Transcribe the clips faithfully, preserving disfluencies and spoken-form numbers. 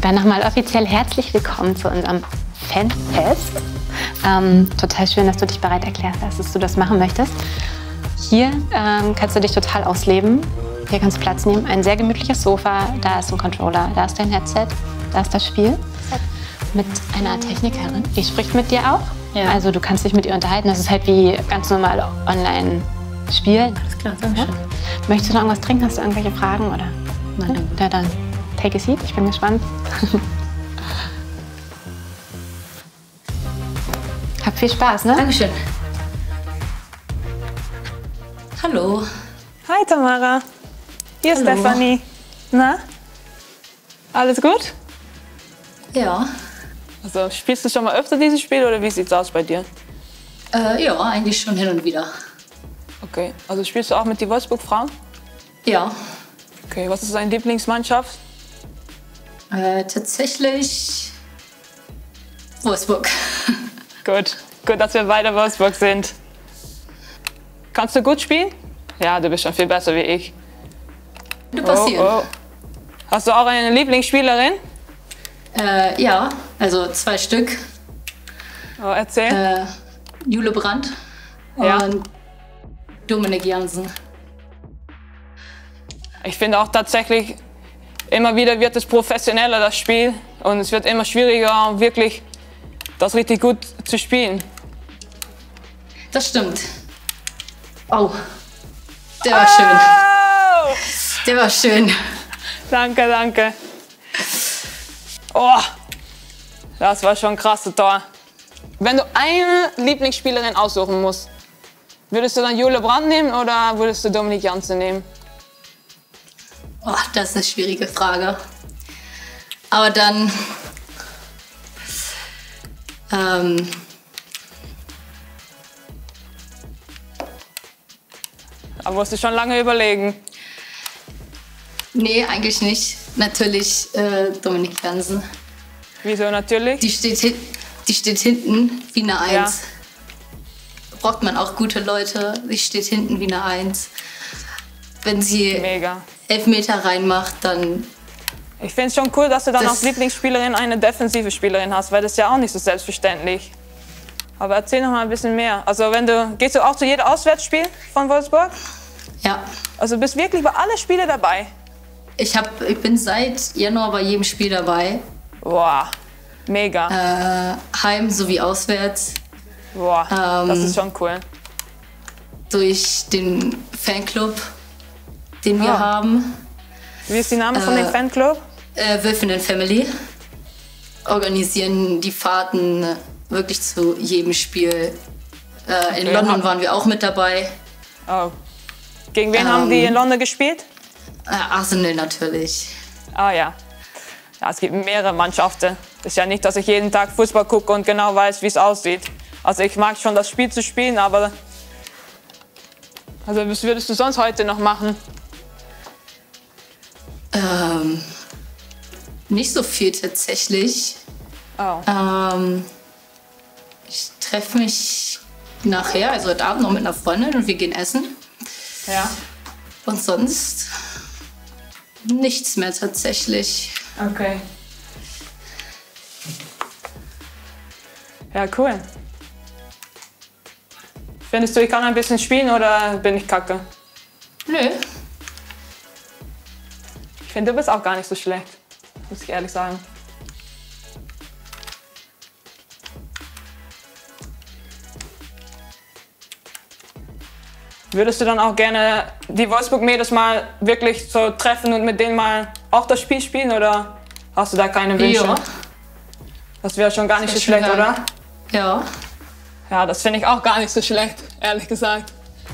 Dann nochmal offiziell herzlich willkommen zu unserem Fanfest. Ähm, total schön, dass du dich bereit erklärt hast, dass du das machen möchtest. Hier ähm, kannst du dich total ausleben. Hier kannst du Platz nehmen. Ein sehr gemütliches Sofa, da ist ein Controller, da ist dein Headset, da ist das Spiel. Mit einer Technikerin, die spricht mit dir auch. Ja. Also du kannst dich mit ihr unterhalten. Das ist halt wie ganz normal online spielen. Alles klar, danke schön. Möchtest du noch irgendwas trinken? Hast du irgendwelche Fragen? Oder? Nein. Ja, dann take a seat. Ich bin gespannt. Hab viel Spaß, ne? Dankeschön. Hallo. Hi Tamara. Hier ist Hallo. Stefanie. Na? Alles gut? Ja. Also spielst du schon mal öfter dieses Spiel oder wie sieht's aus bei dir? Äh, ja, eigentlich schon hin und wieder. Okay, also spielst du auch mit die Wolfsburg-Frauen? Ja. Okay, was ist deine Lieblingsmannschaft? Äh, tatsächlich Wolfsburg. Gut, gut, dass wir beide Wolfsburg sind. Kannst du gut spielen? Ja, du bist schon viel besser wie ich. Könnte passieren. Oh, oh. Hast du auch eine Lieblingsspielerin? Äh, ja, also zwei Stück. Oh, erzähl. Äh, Jule Brandt Ja. und Dominik Jansen. Ich finde auch tatsächlich, immer wieder wird es professioneller, das Spiel. Und es wird immer schwieriger, wirklich das richtig gut zu spielen. Das stimmt. Oh, der war schön. Oh! Der war schön. Danke, danke. Oh, das war schon ein krasses Tor. Wenn du eine Lieblingsspielerin aussuchen musst, würdest du dann Jule Brandt nehmen oder würdest du Dominik Jansen nehmen? Oh, das ist eine schwierige Frage. Aber dann ähm, Da musst du schon lange überlegen. nee, eigentlich nicht. Natürlich äh, Dominik Jansen. Wieso natürlich? Die steht, hin, die steht hinten wie eine Eins. Braucht man auch gute Leute. Die steht hinten wie eine Eins. Wenn sie Mega. Elfmeter reinmacht, dann Ich finde es schon cool, dass du dann Das- als Lieblingsspielerin eine defensive Spielerin hast, weil das ist ja auch nicht so selbstverständlich. Aber erzähl noch mal ein bisschen mehr. Also wenn du, gehst du auch zu jedem Auswärtsspiel von Wolfsburg? ja. Also bist wirklich bei allen Spielen dabei? Ich, hab, ich bin seit Januar bei jedem Spiel dabei. Boah, mega. Äh, heim sowie auswärts. Boah, das ähm, ist schon cool. Durch den Fanclub, den wir Ah. haben. Wie ist die Name von äh, dem Fanclub? Äh, Wölfin and Family. Organisieren die Fahrten wirklich zu jedem Spiel. Äh, in Okay. London waren wir auch mit dabei. Oh. Gegen wen haben ähm, die in London gespielt? Äh, Arsenal natürlich. Ah ja. Ja, es gibt mehrere Mannschaften. Ist ja nicht, dass ich jeden Tag Fußball gucke und genau weiß, wie es aussieht. Also ich mag schon das Spiel zu spielen, aber also was würdest du sonst heute noch machen? Ähm, nicht so viel tatsächlich. Oh. Ähm, ich treffe mich nachher, also heute Abend noch mit einer Freundin und wir gehen essen. Ja. Und sonst nichts mehr tatsächlich. Okay. Ja, cool. Findest du, ich kann ein bisschen spielen oder bin ich kacke? Nö. Ich finde, du bist auch gar nicht so schlecht, muss ich ehrlich sagen. Würdest du dann auch gerne die Wolfsburg-Mädels mal wirklich so treffen und mit denen mal auch das Spiel spielen oder hast du da keine Wünsche? Ja. Das wäre schon gar nicht so Das wär schlecht, schon oder? geil. Ja. Ja, das finde ich auch gar nicht so schlecht, ehrlich gesagt.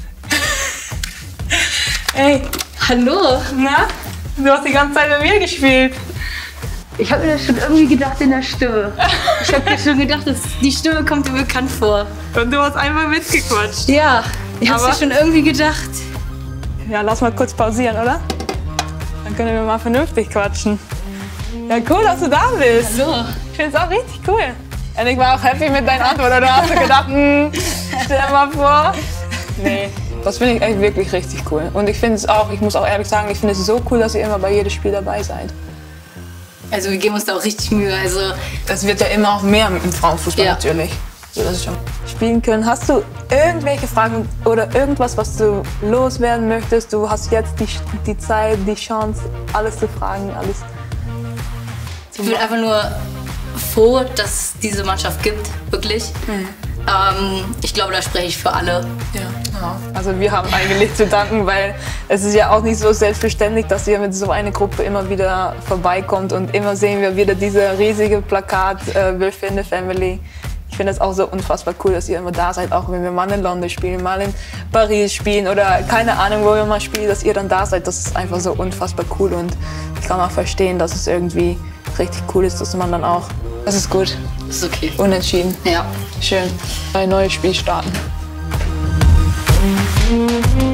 Ey, Hallo. na? Du hast die ganze Zeit mit mir gespielt. Ich habe mir das schon irgendwie gedacht in der Stimme. Ich habe mir schon gedacht, dass die Stimme kommt mir bekannt vor. Und du hast einfach mitgequatscht. Ja, ich habe Aber- mir schon irgendwie gedacht. Ja, lass mal kurz pausieren, oder? Dann können wir mal vernünftig quatschen. Ja, cool, dass du da bist. Hallo. Ich finde es auch richtig cool. Und ich war auch happy mit deiner Antwort. Oder hast du gedacht, hm, stell dir mal vor. Nee, das finde ich echt wirklich richtig cool. Und ich finde es auch, ich muss auch ehrlich sagen, ich finde es so cool, dass ihr immer bei jedem Spiel dabei seid. Also wir geben uns da auch richtig Mühe. Also das wird ja immer auch mehr im Frauenfußball ja. natürlich. So, das ist schon spielen können. Hast du irgendwelche Fragen oder irgendwas, was du loswerden möchtest? Du hast jetzt die, die Zeit, die Chance, alles zu fragen, alles zu Ich bin einfach nur froh, dass es diese Mannschaft gibt, wirklich. Mhm. Ähm, ich glaube, da spreche ich für alle. Ja. Ja. Also wir haben eigentlich zu danken, weil es ist ja auch nicht so selbstverständlich, dass ihr mit so einer Gruppe immer wieder vorbeikommt und immer sehen wir wieder diese riesige Plakat äh, We're in the Family. Ich finde es auch so unfassbar cool, dass ihr immer da seid, auch wenn wir mal in London spielen, mal in Paris spielen oder keine Ahnung, wo wir mal spielen, dass ihr dann da seid. Das ist einfach so unfassbar cool und ich kann auch verstehen, dass es irgendwie richtig cool ist, dass man dann auch, das ist gut. Das ist okay. Unentschieden. Ja. Schön. Ein neues Spiel starten.